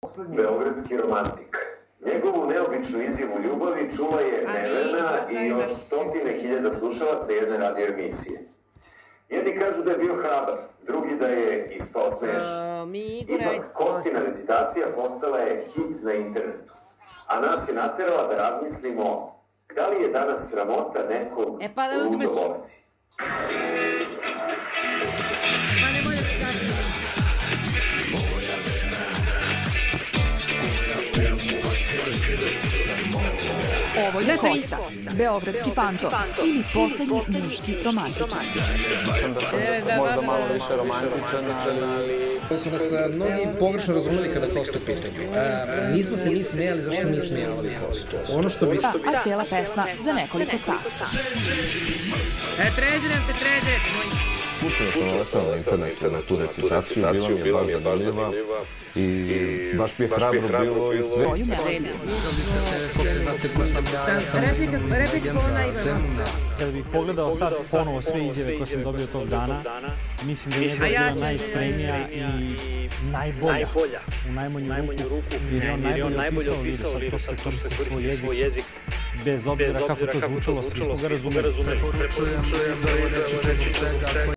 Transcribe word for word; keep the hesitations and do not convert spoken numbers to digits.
Beogradski romantik. Njegovu neobičnu izjavu ljubavi čula je Nevena i još stotine hiljada slušalaca jedne radio emisije. Jedni kažu da je bio hrabar, drugi da je ispao smešan. Ipak, Kostina recitacija postala je hit na internetu. A nas je naterala da razmislimo da li je danas sramota nekog ludo voleti. Ovo je Kosta, beogradski fantom ili poslednji muški romantičan. Možda malo više romantičan, ali... Su nas mnogi pogrešno razumeli kada Kosta u pitanju. Nismo se ni smijali zašto mi smijavali Kostu. Ono što bi... A cijela pesma za nekoliko sati. E, trezirem te, trezirem! Slučajno sam nalazila na internetu na tu recitaciju, bila mi je baš zanimljiva i baš mi je hrabro bilo i sve. Replika ko najbolja. Kada bih pogledao sad ponovo sve izjave koje sam dobio tog dana, mislim da je njegova bila najiskrenija i najbolja u najmanju ruku, jer je on najbolje opisao liru, sad to što koriste svoj jezik, bez obzira kako to zvučalo, svi smo ga razumeli.